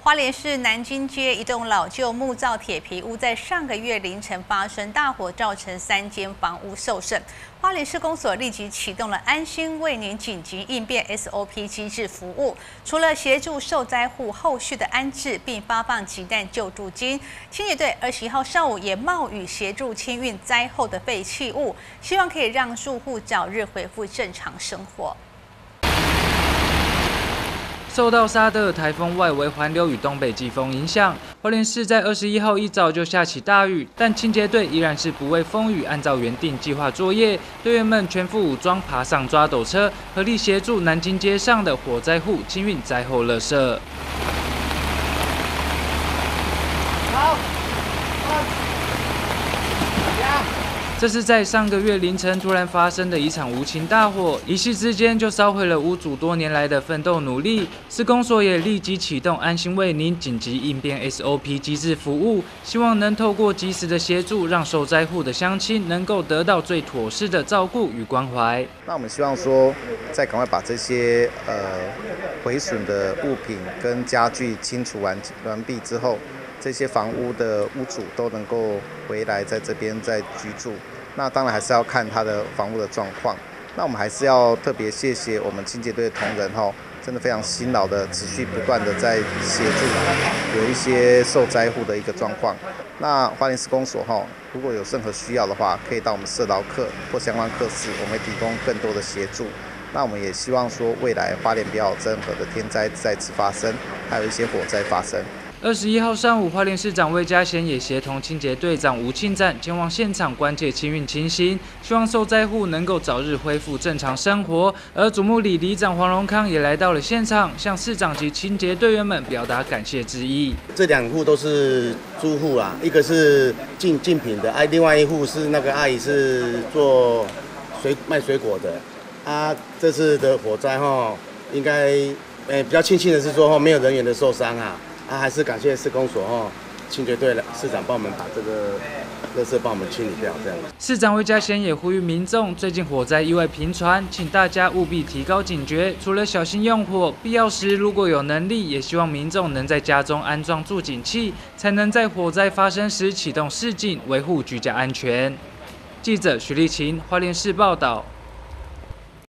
花莲市南京街一栋老旧木造铁皮屋，在上个月凌晨发生大火，造成3间房屋受损。花莲市公所立即启动了安心为您紧急应变 SOP 机制服务，除了协助受灾户后续的安置，并发放急难救助金，清洁队21号上午也冒雨协助清运灾后的废弃物，希望可以让住户早日恢复正常生活。 受到沙德尔台风外围环流与东北季风影响，花莲市在21号一早就下起大雨，但清洁队依然是不畏风雨，按照原定计划作业。队员们全副武装，爬上抓斗车，合力协助南京街上的火灾户清运灾后垃圾。好。 这是在上个月凌晨突然发生的一场无情大火，一夕之间就烧毁了屋主多年来的奋斗努力。市公所也立即启动安心为您紧急应变 SOP 机制服务，希望能透过及时的协助，让受灾户的乡亲能够得到最妥适的照顾与关怀。 那我们希望说，再赶快把这些毁损的物品跟家具清除完毕之后。 这些房屋的屋主都能够回来在这边再居住，那当然还是要看他的房屋的状况。那我们还是要特别谢谢我们清洁队的同仁真的非常辛劳的，持续不断的在协助有一些受灾户的一个状况。那花莲市公所如果有任何需要的话，可以到我们社劳课或相关课室，我们会提供更多的协助。那我们也希望说，未来花莲不要有任何的天灾再次发生，还有一些火灾发生。 21号上午，花莲市长魏家贤也协同清洁队长吴庆展前往现场关切清运情形，希望受灾户能够早日恢复正常生活。而祖母里里长黄荣康也来到了现场，向市长及清洁队员们表达感谢之意。 这2户都是租户啦，一个是竞品的，另外一户是那个阿姨是做卖水果的。这次的火灾应该比较庆幸的是说没有人员的受伤啊。 还是感谢市公所清洁队的市长帮我们把这个垃圾帮我们清理掉，这样。 市长魏家贤也呼吁民众，最近火灾意外频传，请大家务必提高警觉，除了小心用火，必要时如果有能力，也希望民众能在家中安装助警器，才能在火灾发生时启动示警，维护居家安全。记者许立琴，花莲市报道。